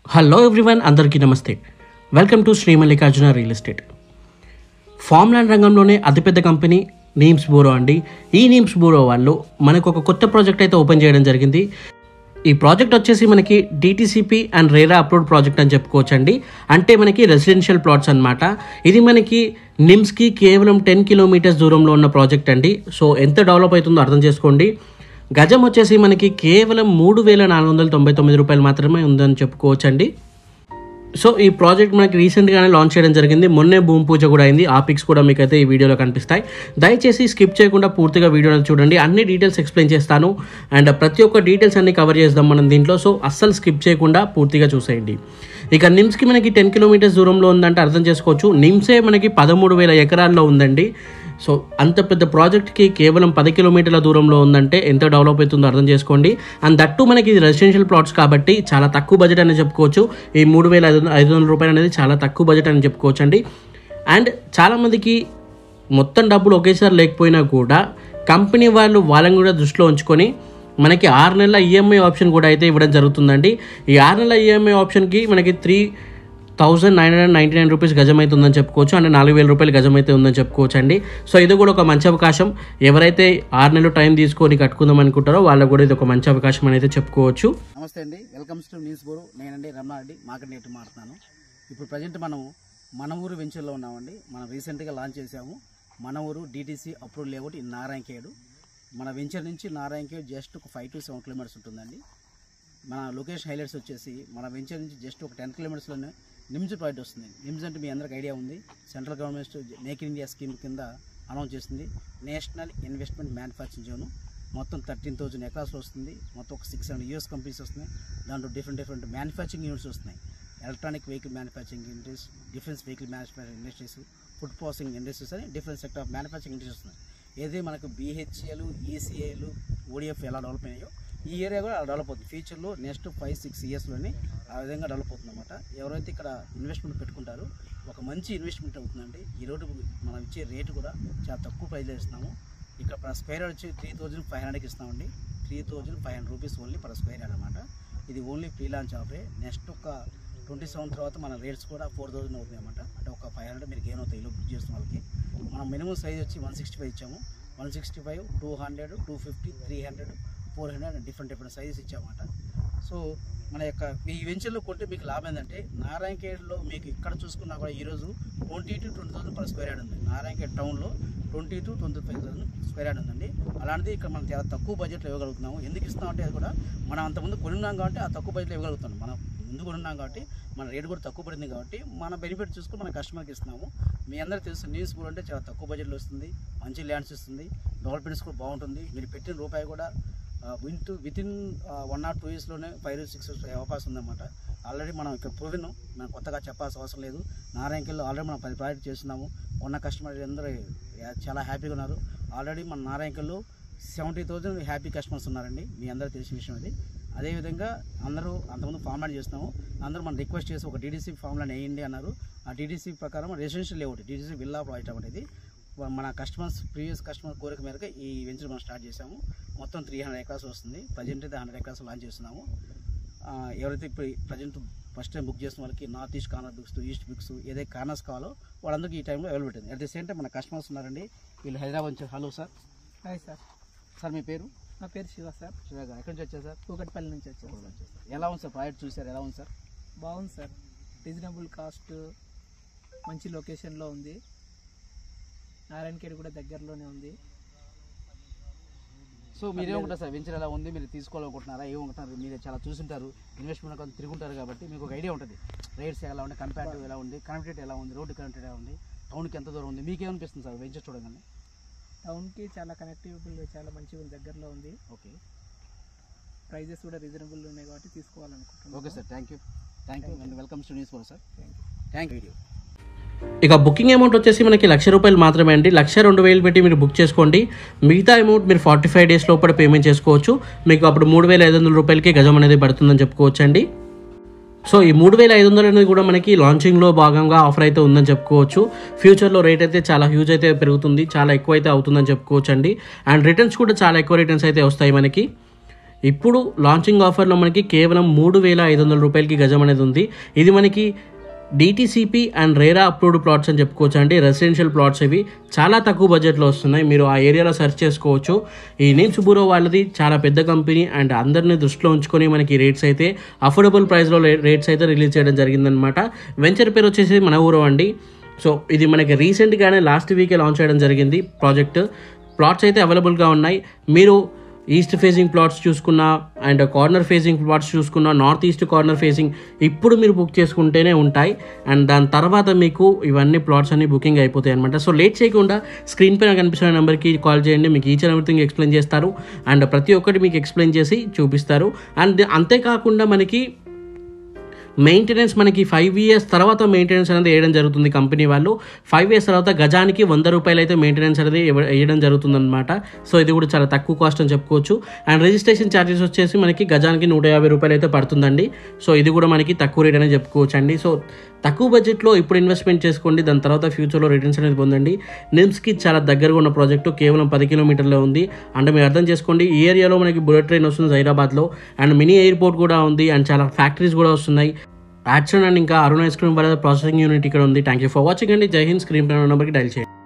Hello everyone, అందరికీ నమస్తే. Welcome to Shri Mallikarjuna real estate. Farm land రంగంలోనే అతిపెద్ద కంపెనీ నీమ్స్బోరో అండి. ఈ నీమ్స్బోరో వాళ్ళు మనకు ఒక కొత్త ప్రాజెక్ట్ అయితే ఓపెన్ చేయడం జరిగింది. ఈ ప్రాజెక్ట్ వచ్చేసి మనకి DTCP and RERA approved project అని చెప్పుకోవచ్చు అండి. అంటే మనకి రెసిడెన్షియల్ ప్లాట్స్ అనమాట. ఇది మనకి నిమ్స్కి కేవలం 10 కిలోమీటర్స్ దూరంలో ఉన్న ప్రాజెక్ట్ అండి. సో ఎంత డెవలప్ అవుతుందో అర్థం చేసుకోండి. గజం వచ్చేసి మనకి కేవలం 3,499 రూపాయలు మాత్రమే ఉందని చెప్పుకోవచ్చండి. సో ఈ ప్రాజెక్ట్ మనకి రీసెంట్గానే లాంచ్ చేయడం జరిగింది. మొన్నే భూమి పూజ కూడా అయింది. ఆ పిక్స్ కూడా మీకు అయితే ఈ వీడియోలో కనిపిస్తాయి. దయచేసి స్కిప్ చేయకుండా పూర్తిగా వీడియోలో చూడండి. అన్ని డీటెయిల్స్ ఎక్స్ప్లెయిన్ చేస్తాను అండ్ ప్రతి ఒక్క డీటెయిల్స్ అన్ని కవర్ చేద్దాం మనం దీంట్లో. సో అస్సలు స్కిప్ చేయకుండా పూర్తిగా చూసేయండి. ఇక నిమ్స్కి మనకి 10 కిలోమీటర్స్ దూరంలో ఉందంటే అర్థం చేసుకోవచ్చు. నిమ్సే మనకి 13,000 ఎకరాల్లో ఉందండి. సో అంత పెద్ద ప్రాజెక్ట్కి కేవలం 10 కిలోమీటర్ల దూరంలో ఉందంటే ఎంత డెవలప్ అవుతుందో అర్థం చేసుకోండి. అండ్ దట్టు మనకి ఇది రెసిడెన్షియల్ ప్లాట్స్ కాబట్టి చాలా తక్కువ బడ్జెట్ అని చెప్పుకోవచ్చు. ఈ 3,500 రూపాయలు అనేది చాలా తక్కువ బడ్జెట్ అని చెప్పుకోవచ్చు అండి. అండ్ చాలామందికి మొత్తం డబ్బులు ఒకేసారి లేకపోయినా కూడా కంపెనీ వాళ్ళు వాళ్ళని కూడా దృష్టిలో ఉంచుకొని మనకి 6 నెలల ఈఎంఐ ఆప్షన్ కూడా అయితే ఇవ్వడం జరుగుతుందండి. ఈ 6 నెలల ఈఎంఐ ఆప్షన్కి మనకి 3,999 రూపీస్ గజం అయితే ఉందని చెప్పుకోవచ్చు. అంటే 4,000 రూపాయలు గజం అయితే ఉందని చెప్పుకోవచ్చు అండి. సో ఇది కూడా ఒక మంచి అవకాశం. ఎవరైతే 6 నెలలు టైం తీసుకొని కట్టుకుందాం అనుకుంటారో వాళ్ళకు కూడా ఇది ఒక మంచి అవకాశం అని అయితే చెప్పుకోవచ్చు. నమస్తే అండి, వెల్కమ్ టు నీమ్స్బోరో. నేనండి రమణారెడ్డి, మార్కెట్ నేటి మాట్లాడుతున్నాను. ఇప్పుడు ప్రజెంట్ మనం మనవూరు వెంచర్లో ఉన్నామండి. మనం రీసెంట్గా లాంచ్ చేసాము మనవూరు DTC approved layout in Narayankhed. మన వెంచర్ నుంచి నారాయణఖేడ్ జస్ట్ ఒక 5 to 7 కిలోమీటర్స్ ఉంటుందండి. మన లొకేషన్ హైలైట్స్ వచ్చేసి మన వెంచర్ నుంచి జస్ట్ ఒక 10 కిలోమీటర్స్లోనే NIMZ ప్రాజెక్ట్ వస్తుంది. NIMZ అంటే మీ అందరికి ఐడియా ఉంది. Central government make in India scheme కింద అనౌన్స్ చేస్తుంది. National investment manufacturing zone. మొత్తం 13,000 ఎకరాస్లో వస్తుంది. మొత్తం ఒక 600 US కంపెనీస్ వస్తున్నాయి. దాంట్లో డిఫరెంట్ మ్యానుఫ్యాక్చరింగ్ యూనిట్స్ వస్తున్నాయి. Electronic vehicle manufacturing industries, defence vehicle manufacturing industries, food processing industries అని different sector of manufacturing industries వస్తున్నాయి. ఏదైతే మనకు BHEL, ECAL, ODF ఎలా డెవలప్ అయినాయో ఈ ఏరియా కూడా డెవలప్ అవుతుంది. ఫ్యూచర్లో నెక్స్ట్ 5-6 ఇయర్స్లోనే ఆ విధంగా డెవలప్ అవుతుంది అనమాట. ఎవరైతే ఇక్కడ ఇన్వెస్ట్మెంట్ పెట్టుకుంటారో ఒక మంచి ఇన్వెస్ట్మెంట్ అవుతుందండి. ఈ రోడ్డు మనం ఇచ్చే రేటు కూడా చాలా తక్కువ ప్రైస్లో ఇస్తున్నాము. ఇక్కడ పర్ స్క్వేర్ యార్డ్ వచ్చి 3,500కి ఇస్తామండి. 3,500 rupees only per square yard అనమాట. ఇది ఓన్లీ ప్రీ లాంచ్ ఆఫరే. నెక్స్ట్ ఒక 27 తర్వాత మన రేట్స్ కూడా 4,000 అవుతాయి అనమాట. అంటే ఒక 500 మీరు గెయిన్ అవుతాయి. బుక్ చేస్తున్న వాళ్ళకి మనం మినిమం సైజ్ వచ్చి 165 ఇచ్చాము. 165, 200, 250, 300, 400 డిఫరెంట్ సైజెస్ ఇచ్చామన్నమాట. సో మన యొక్క ఈ వెంచర్లో కొంటే మీకు లాభం ఏంటంటే నారాయణఖేడ్లో మీకు ఇక్కడ చూసుకున్నా కూడా ఈరోజు 20 to 20,000 పర్ స్క్వేర్ యార్డ్ ఉంది. నారాయణఖేడ్ టౌన్లో 20 to 25,000 స్క్వేర్ యార్డ్ ఉందండి. అలాంటిది ఇక్కడ మనం చాలా తక్కువ బడ్జెట్లో ఇవ్వగలుగుతున్నాము. ఎందుకు ఇస్తామంటే అది కూడా మనం అంతకుముందు కొనున్నాం కాబట్టి ఆ తక్కువ బడ్జెట్లో ఇవ్వగలుగుతాం. మనం ముందు కొనున్నాం కాబట్టి మన రేటు కూడా తక్కువ పడింది కాబట్టి మన బెనిఫిట్ చూసుకొని మన కస్టమర్కి ఇస్తున్నాము. మీ అందరూ తెలుసు నీమ్స్బోరో అంటే చాలా తక్కువ బడ్జెట్లో వస్తుంది, మంచి ల్యాండ్స్ ఇస్తుంది, డెవలప్మెంట్స్ కూడా బాగుంటుంది. మీరు పెట్టిన రూపాయి కూడా వితిన్ 1 or 2 ఇయర్స్లోనే 5 to 6 years అవకాశం ఉందన్నమాట. ఆల్రెడీ మనం ఇక్కడ ప్రూవిన్, మనం కొత్తగా చెప్పాల్సిన అవసరం లేదు. నారాయణఖేడ్లో ఆల్రెడీ మనం 10 ప్రాజెక్ట్ చేస్తున్నాము. ఉన్న కస్టమర్ అందరూ చాలా హ్యాపీగా ఉన్నారు. ఆల్రెడీ మన నారాయణఖేడ్లో 70,000 హ్యాపీ కస్టమర్స్ ఉన్నారండి. మీ అందరూ తెలిసిన విషయం అది. అదేవిధంగా అందరూ అంతకుముందు ఫామ్ ల్యాండ్ చేస్తున్నాము. అందరూ మనం రిక్వెస్ట్ చేసి ఒక DTC ఫామ్ ల్యాండ్ వేయండి అన్నారు. ఆ DTC ప్రకారం residential layout DTC villa project అనేది మన కస్టమర్స్ ప్రీవియస్ కస్టమర్ కోరిక మేరకు ఈ వెంచర్ మనం స్టార్ట్ చేసాము. మొత్తం 300 ఎకరాస్ వస్తుంది. ప్రజెంట్ అయితే 100 ఎకరాస్ లాంచ్ చేస్తున్నాము. ఎవరైతే ఇప్పుడు ప్రజెంట్ ఫస్ట్ టైం బుక్ చేసిన వాళ్ళకి north east corner books, east books ఏదైతే కార్నర్స్ కావాలో వాళ్ళందరికీ ఈ టైంలో అవైలబుల్ ఉంది. అట్ ది సేమ్ టైం మన కస్టమర్స్ ఉన్నారండి. వీళ్ళు హైదరాబాద్ నుంచి. Hello sir. Hi sir. Sir మీ పేరు? నా పేరు శివ సార్. శివ గారు ఎక్కడి నుంచి వచ్చారు సార్? కూకట్పల్లి నుంచి వచ్చాను సార్. ఎలా ఉంది సార్ ప్రాజెక్ట్ చూసారు? ఎలా ఉంది సార్? బాగుంది సార్. రీజనబుల్ కాస్ట్, మంచి లొకేషన్లో ఉంది. నారాయణఖేడ్ కూడా దగ్గరలోనే ఉంది. సో మీరేమనుకుంటారు సార్ వెంచర్ ఎలా ఉంది? మీరు తీసుకోవాలనుకుంటున్నారా? ఏమనుకుంటున్నారు? మీరు చాలా చూసుంటారు, ఇన్వెస్ట్మెంట్ కొంత తిరుగుంటారు కాబట్టి మీకు ఒక ఐడియా ఉంటుంది. రేట్స్ ఎలా ఉంది, కంపేరిటివ్ ఎలా ఉంది, కనెక్టివిటీ ఎలా ఉంది, రోడ్డు కనెక్టివిటీ ఎలా ఉంది, టౌన్కి ఎంత దూరం ఉంది, మీకేమనిపిస్తుంది సార్ వెంచర్ చూడగానే? టౌన్కి చాలా కనెక్టివిటీ చాలా మంచిగా ఉంది, దగ్గరలో ఉంది. ఓకే, ప్రైజెస్ కూడా రీజనబుల్ ఉన్నాయి కాబట్టి తీసుకోవాలనుకుంటున్నాను. Okay sir, thank you and welcome to Nimsboro sir. Thank you. ఇక బుకింగ్ అమౌంట్ వచ్చేసి మనకి 1,00,000 రూపాయలు మాత్రమే అండి. 1,02,000 పెట్టి మీరు బుక్ చేసుకోండి. మిగతా అమౌంట్ మీరు 45 days లోపల పేమెంట్ చేసుకోవచ్చు. మీకు అప్పుడు 3,500 రూపాయలకి గజం అనేది పడుతుందని చెప్పుకోవచ్చు అండి. సో ఈ 3,500 అనేది కూడా మనకి లాంచింగ్లో భాగంగా ఆఫర్ అయితే ఉందని చెప్పుకోవచ్చు. ఫ్యూచర్లో రేట్ అయితే చాలా హ్యూజ్ అయితే పెరుగుతుంది, చాలా ఎక్కువ అయితే అవుతుందని చెప్పుకోవచ్చు అండి. అండ్ రిటర్న్స్ కూడా చాలా ఎక్కువ రిటర్న్స్ అయితే వస్తాయి మనకి. ఇప్పుడు లాంచింగ్ ఆఫర్లో మనకి కేవలం 3,500 రూపాయలకి గజం అనేది ఉంది. ఇది మనకి DTCP and RERA approved plots అని చెప్పుకోవచ్చు అండి. రెసిడెన్షియల్ ప్లాట్స్ ఇవి చాలా తక్కువ బడ్జెట్లో వస్తున్నాయి. మీరు ఆ ఏరియాలో సెర్చ్ చేసుకోవచ్చు. ఈ నీమ్స్ బ్యూరో వాళ్ళది చాలా పెద్ద కంపెనీ అండ్ అందరినీ దృష్టిలో ఉంచుకొని మనకి రేట్స్ అయితే అఫోర్డబుల్ ప్రైస్లో రేట్స్ అయితే రిలీజ్ చేయడం జరిగిందనమాట. వెంచర్ పేరు వచ్చేసి మనవూరు అండి. సో ఇది మనకి రీసెంట్గానే లాస్ట్ వీకే లాంచ్ చేయడం జరిగింది ప్రాజెక్ట్. ప్లాట్స్ అయితే అవైలబుల్గా ఉన్నాయి. మీరు ఈస్ట్ ఫేసింగ్ ప్లాట్స్ చూసుకున్నా అండ్ కార్నర్ ఫేసింగ్ ప్లాట్స్ చూసుకున్నా, నార్త్ ఈస్ట్ కార్నర్ ఫేసింగ్ ఇప్పుడు మీరు బుక్ చేసుకుంటేనే ఉంటాయి. అండ్ దాని తర్వాత మీకు ఇవన్నీ ప్లాట్స్ అన్ని బుకింగ్ అయిపోతాయి అనమాట. సో లేట్ చేయకుండా స్క్రీన్ పైన కనిపిస్తున్న నెంబర్కి కాల్ చేయండి. మీకు ఈచ్ అండ్ ఎవ్రీథింగ్ ఎక్స్ప్లెయిన్ చేస్తారు అండ్ ప్రతి ఒక్కటి మీకు ఎక్స్ప్లెయిన్ చేసి చూపిస్తారు. అండ్ అంతేకాకుండా మనకి మెయింటెనెన్స్ మనకి 5 years తర్వాత మెయింటెనెన్స్ అనేది వేయడం జరుగుతుంది. కంపెనీ వాళ్ళు 5 years తర్వాత గజానికి 100 రూపాయలు అయితే మెయింటెనెన్స్ అనేది వేయడం జరుగుతుందన్నమాట. సో ఇది కూడా చాలా తక్కువ కాస్ట్ అని చెప్పుకోవచ్చు. అండ్ రిజిస్ట్రేషన్ ఛార్జెస్ వచ్చేసి మనకి గజానికి 150 రూపాయలు అయితే పడుతుందండి. సో ఇది కూడా మనకి తక్కువ రేట్ అనేది చెప్పుకోవచ్చు అండి. సో తక్కువ బడ్జెట్లో ఇప్పుడు ఇన్వెస్ట్మెంట్ చేసుకోండి, దాని తర్వాత ఫ్యూచర్లో రిటర్న్స్ అనేది పొందండి. నిమ్స్కి చాలా దగ్గరగా ఉన్న ప్రాజెక్టు కేవలం 10 కిలోమీటర్లో ఉంది. అంటే మీరు అర్థం చేసుకోండి, ఈ ఏరియాలో మనకి బుల్లెట్ ట్రైన్ వస్తుంది జహీరాబాద్లో, అండ్ మినీ ఎయిర్పోర్ట్ కూడా ఉంది అండ్ చాలా ఫ్యాక్టరీస్ కూడా వస్తున్నాయి. యాక్షన్ అండ్ ఇంకా అరుణ ఐస్ క్రీమ్ వాళ్ళ ప్రాసెసింగ్ యూనిట్ ఇక్కడ ఉంది. థ్యాంక్ యూ ఫర్ వాచింగ్ అండి. జై హింద్. స్క్రీన్ పైన నెంబర్కి డైల్ చేయండి.